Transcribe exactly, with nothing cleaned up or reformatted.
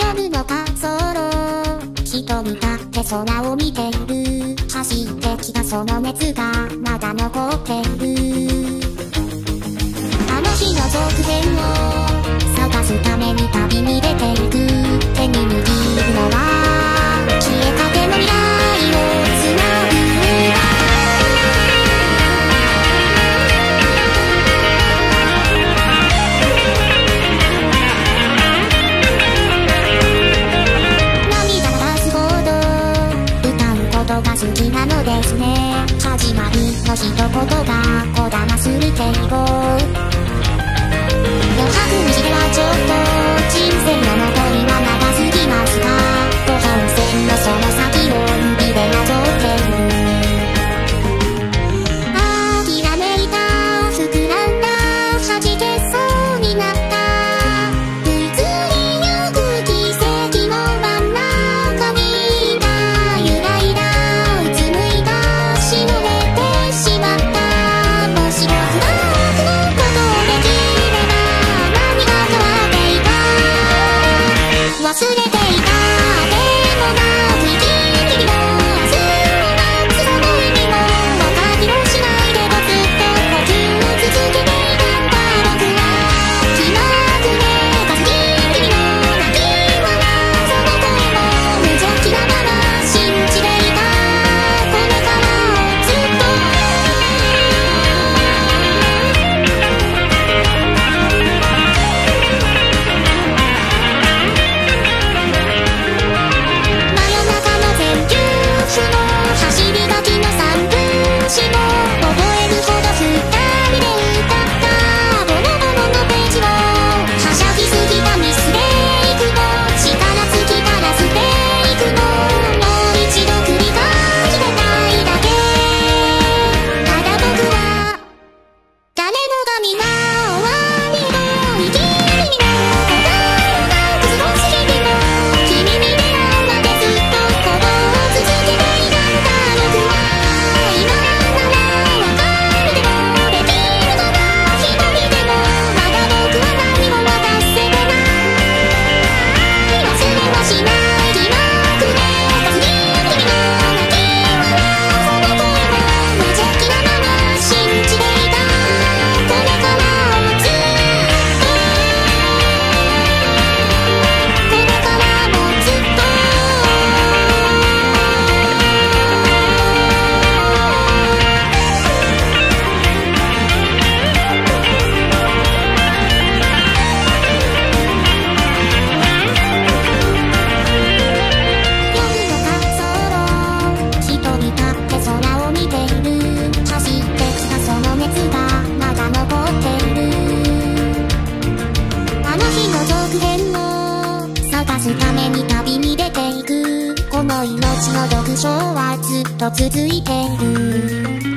ぶのかソロ一人立って空を見ている走ってきたその熱がまだ残っているあの日の続編を探すために旅に出ていく手に握るのは消えかけの未来をつなぐが好きなのですね始まりの一言がこだまする敬語余白にしてはちょっと人生の残りは長すぎますかご本線のその先を指でなぞっている諦めいた膨らんだ弾けそうになった忘れていたでもなく生きる日々も明日をなくその意味も分かりもしないけどずっと呼吸を続けていたんだ僕は気まぐれが過ぎ君の泣き笑うその声も無邪気なまま信じていたこれからをずっと走り書きの三分詞も覚えるほど二人で歌ったボロボロのページをはしゃぎすぎたミステイクも力尽きたら捨ていくのもう一度繰り返してたいだけただ僕は誰もが皆終わりを生きる意味も答えをなくすとしても君に出会うまでずっと鼓動を続けていた探すために旅に出ていくこの命の読書はずっと続いている